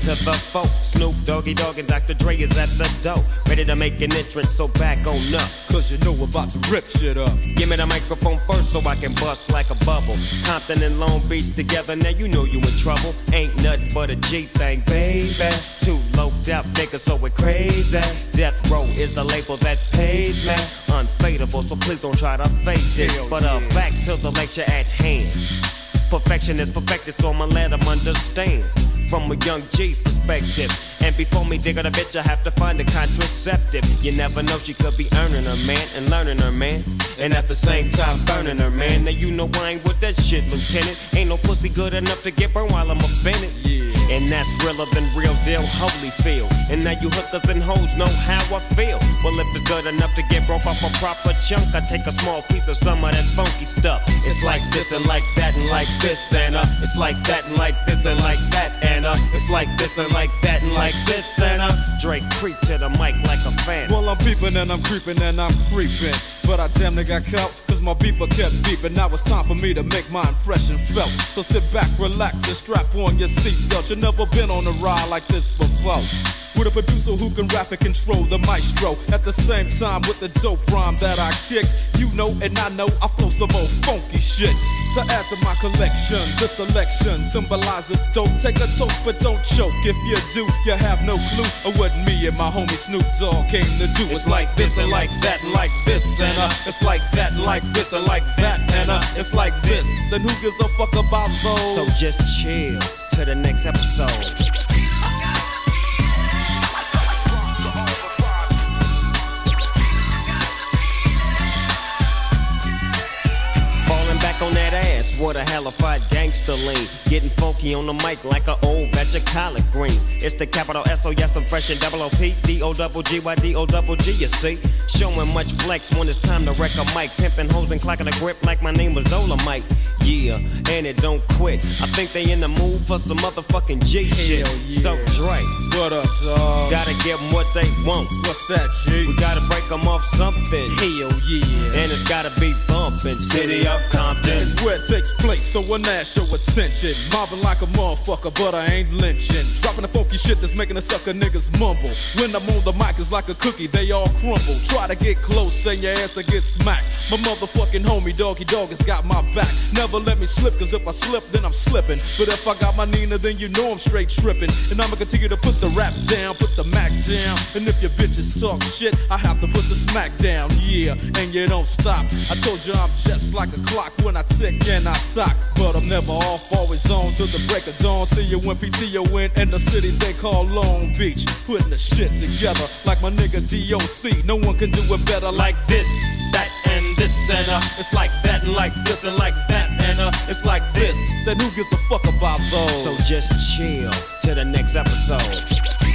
to the folk. Snoop Doggy Dogg and Dr. Dre is at the door, ready to make an entrance, so back on up. Cause you know we're about to rip shit up. Give me the microphone first so I can bust like a bubble. Compton and Long Beach together, now you know you in trouble. Ain't nothing but a G thing, baby. Too loped out niggas, so we're crazy. Death Row is the label that pays me. Unfadable, so please don't try to fake this. But back to the lecture at hand. Perfection is perfected, so I'ma let them understand from a young G's perspective. And before me dig on a bitch, I have to find a contraceptive. You never know, she could be earning her man and learning her man, and at the same time burning her man. Now you know I ain't with that shit, Lieutenant. Ain't no pussy good enough to get burned while I'm offended. And that's realer than real deal, Holyfield. And now you hookers and hoes know how I feel. Well, if it's good enough to get broke off a proper chunk, I take a small piece of some of that funky stuff. It's like this and like that and like this and it's like that and like this and like that and it's like this and like that and like this and Drake creep to the mic like a fan. Well, I'm peeping and I'm creeping and I'm creeping, but I damn near got caught, cause my beeper kept beeping. Now it's time for me to make my impression felt. So sit back, relax, and strap on your seatbelt. You've never been on a ride like this before, with a producer who can rap and control the maestro. At the same time with the dope rhyme that I kick, you know and I know I flow some old funky shit. To add to my collection, this selection symbolizes dope. Take a toke but don't choke. If you do, you have no clue of what me and my homie Snoop Dogg came to do. It's like this and like that and like this and it's like that and like this and like that and it's like this. And who gives a fuck about those? So just chill to the next episode. On that ass, what a halified gangster lean. Getting funky on the mic like an old batch of collard greens. It's the capital S, oh yes, I'm fresh and double O-P, D-O-double-G-Y-D-O-double-G, you see. Showing much flex when it's time to wreck a mic. Pimping hoes and clocking a grip like my name was Dolomite. Yeah, and it don't quit. I think they in the mood for some motherfucking G shit. Yeah. So Dre, what up, dog? Gotta give them what they want. What's that, G? We gotta break them off something. Hell yeah. And it's gotta be bumpin'. City of Compton. It's where it takes place, so when that show attention. Mobbing like a motherfucker, but I ain't lynching. Dropping the funky shit that's making the sucker niggas mumble. When I'm on the mic, it's like a cookie, they all crumble. Try to get close and your ass will get smacked. My motherfucking homie Doggy Dogg has got my back. Never let me slip, cause if I slip, then I'm slipping. But if I got my Nina, then you know I'm straight tripping. And I'ma continue to put the rap down, put the Mac down. And if your bitches talk shit, I have to put the smack down. Yeah, and you don't stop. I told you I'm just like a clock when I tick and I talk. But I'm never off, always on till the break of dawn. See you when PTO in the city they call Long Beach. Putting the shit together like my nigga DOC. No one can do it better like this, that, and this. And it's like that and like this and like that. And it's like this. Then who gives a fuck about those? So just chill to the next episode.